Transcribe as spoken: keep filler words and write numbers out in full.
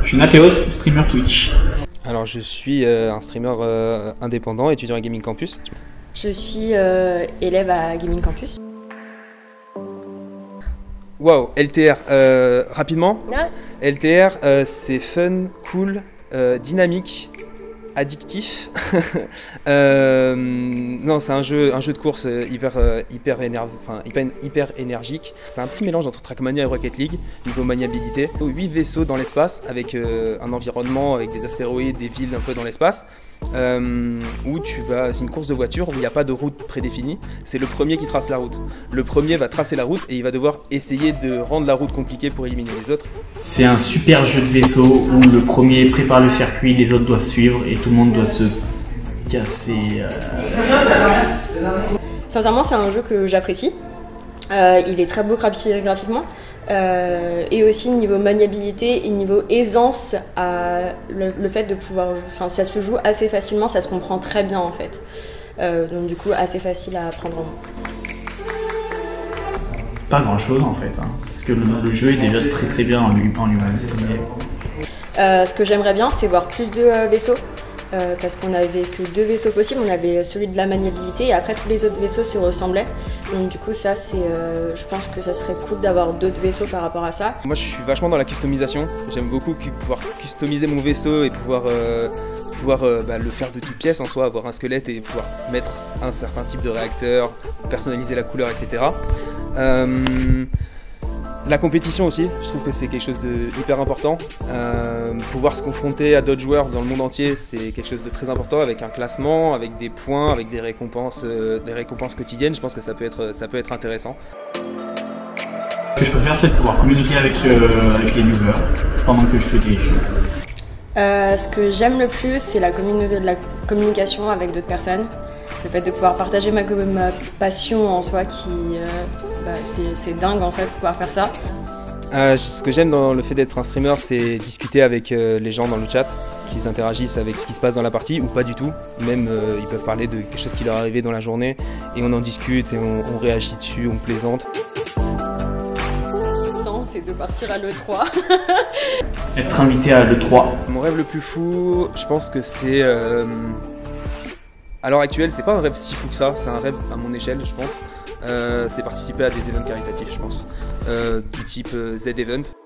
suis Nathéos, streamer Twitch. Alors je suis euh, un streamer euh, indépendant, étudiant à Gaming Campus. Je suis euh, élève à Gaming Campus. Wow, L T R, euh, rapidement. Ouais. L T R, euh, c'est fun, cool, euh, dynamique, addictif. euh, non, c'est un jeu, un jeu de course hyper, euh, hyper, énerv... enfin, hyper, hyper énergique. C'est un petit mélange entre Trackmania et Rocket League, niveau maniabilité. huit vaisseaux dans l'espace, avec euh, un environnement, avec des astéroïdes, des villes un peu dans l'espace. Euh, où tu vas, c'est une course de voiture où il n'y a pas de route prédéfinie, c'est le premier qui trace la route. Le premier va tracer la route et il va devoir essayer de rendre la route compliquée pour éliminer les autres. C'est un super jeu de vaisseau où le premier prépare le circuit, les autres doivent suivre et tout le monde doit se casser. Euh... Sincèrement, c'est un jeu que j'apprécie. Euh, il est très beau graphiquement. Euh, et aussi niveau maniabilité et niveau aisance, à le, le fait de pouvoir, enfin ça se joue assez facilement, ça se comprend très bien en fait. Euh, donc du coup assez facile à prendre en main. Pas grand chose en fait, hein, parce que le, le jeu est déjà très très bien en lui-même. Euh, ce que j'aimerais bien, c'est voir plus de euh, vaisseaux. Euh, parce qu'on n'avait que deux vaisseaux possibles, on avait celui de la maniabilité et après tous les autres vaisseaux se ressemblaient. Donc du coup ça c'est, euh, je pense que ça serait cool d'avoir d'autres vaisseaux par rapport à ça. Moi je suis vachement dans la customisation, j'aime beaucoup pouvoir customiser mon vaisseau et pouvoir, euh, pouvoir euh, bah, le faire de toutes pièces en soi, avoir un squelette et pouvoir mettre un certain type de réacteur, personnaliser la couleur, et cetera. Euh, La compétition aussi, je trouve que c'est quelque chose d'hyper important. Euh, pouvoir se confronter à d'autres joueurs dans le monde entier, c'est quelque chose de très important, avec un classement, avec des points, avec des récompenses, euh, des récompenses quotidiennes. Je pense que ça peut être, ça peut être intéressant. Ce que je préfère, c'est de pouvoir communiquer avec, euh, avec les viewers pendant que je fais des jeux. Euh, ce que j'aime le plus, c'est la, la communication avec d'autres personnes. Le fait de pouvoir partager ma, ma passion en soi, qui euh, bah, c'est dingue en soi de pouvoir faire ça. Euh, ce que j'aime dans le fait d'être un streamer, c'est discuter avec euh, les gens dans le chat, qu'ils interagissent avec ce qui se passe dans la partie, ou pas du tout. Même euh, ils peuvent parler de quelque chose qui leur est arrivé dans la journée, et on en discute, et on, on réagit dessus, on plaisante. C'est de partir à l'E trois. Être invité à l'E trois. Mon rêve le plus fou, je pense que c'est... Euh, à l'heure actuelle, c'est pas un rêve si fou que ça, c'est un rêve à mon échelle, je pense. Euh, c'est participer à des événements caritatifs, je pense, euh, du type euh, Z-Event.